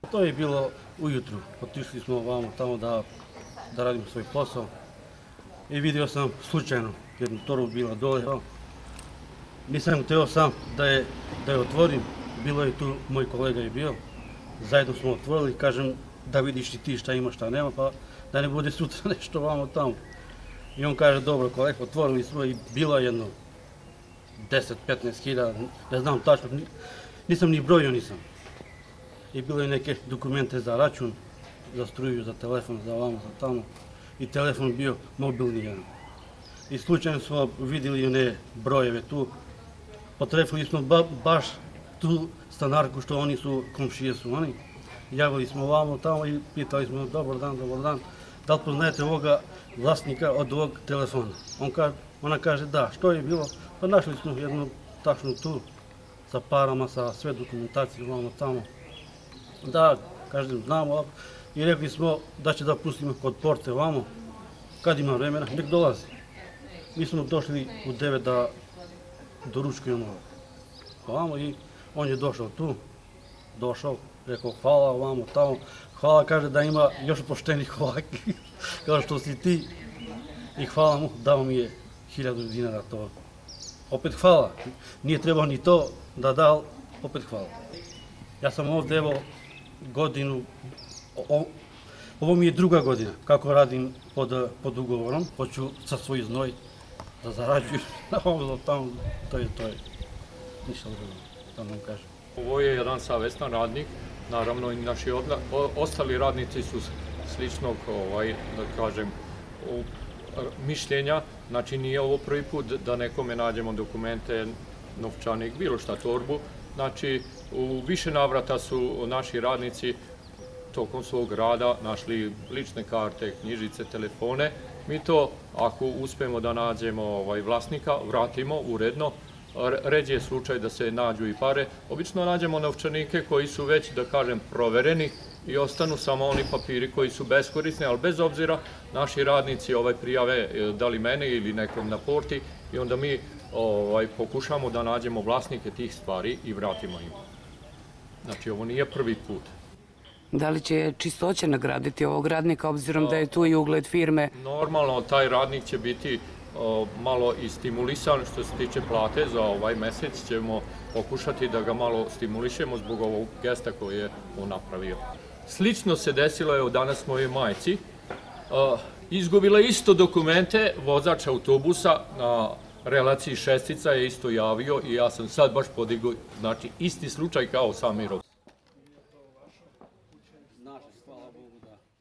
To je bilo ujutru. Otišli smo ovamo tamo da radimo svoj posao i vidio sam slučajno jednu torbu bila dole. Nisam htio sam da je otvorim, bilo je tu, moj kolega je bio, zajedno smo otvorili, kažem da vidiš i ti šta ima šta nema, pa da ne bude sutra nešto ovamo tamo. I on kaže, dobro kolega, otvorili smo i bilo je jedno 10-15 hiljada, ne znam tačno, nisam ni brojio nisam. I bilo je neke dokumente za račun, za struju, za telefon, za ovamo, za tamo. I telefon bio mobilni jedan. I slučajno smo vidjeli one brojeve tu. Potrefili smo baš tu stanarku što oni su, komšije su oni. Javili smo ovamo tamo i pitali smo, dobar dan, da li poznajete ovoga vlasnika od ovog telefona? Ona kaže da, što je bilo? Pa našli smo jednu tačnu tu sa parama, sa sve dokumentacije ovamo tamo. Da, kažem, znamo i rekli smo da će da pustimo kod porte ovamo, kad ima vremena, nek dolazi. Mi smo došli u 9 da doručkujemo ovamo i on je došao tu, rekao hvala ovamo tamo, hvala, kaže da ima još poštenih ovakvih, kao što si ti i hvala mu, dao mi je 1000 dinara to. Opet hvala, nije trebao ni to da da, opet hvala. Ja sam ovdje evo godinu, ovo mi je druga godina kako radim pod ugovorom, hoću sa svoj znoj da zarađujem, tamo, to je, ništa drugo, da vam kažem. Ovo je jedan savestan radnik, naravno i naši ostali radnici su sličnog, da kažem, mišljenja, znači nije ovo prvi put da nekome nađemo dokumente, novčanik, bilo šta, torbu. Znači, u više navrata su naši radnici tokom svog rada našli lične karte, knjižice, telefone. Mi to, ako uspemo da nađemo vlasnika, vratimo uredno. Ređe je slučaj da se nađu i pare. Obično nađemo novčanike koji su već, da kažem, provereni i ostanu samo oni papiri koji su beskorisni, ali bez obzira naši radnici prijave da li mene ili nekom na porti i onda mi pokušamo da nađemo vlasnike tih stvari i vratimo im. Znači, ovo nije prvi put. Da li će Čistoća nagraditi ovog radnika, obzirom da je tu i ugled firme? Normalno, taj radnik će biti malo i stimulisan što se tiče plate za ovaj mesec. Ćemo pokušati da ga malo stimulišemo zbog ovog gesta koji je on napravio. Slično se desilo je danas mojoj majci. Izgubila isto dokumente, vozač autobusa na relaciji Šestica je isto javio i ja sam sad baš podigao, znači isti slučaj kao Samirov.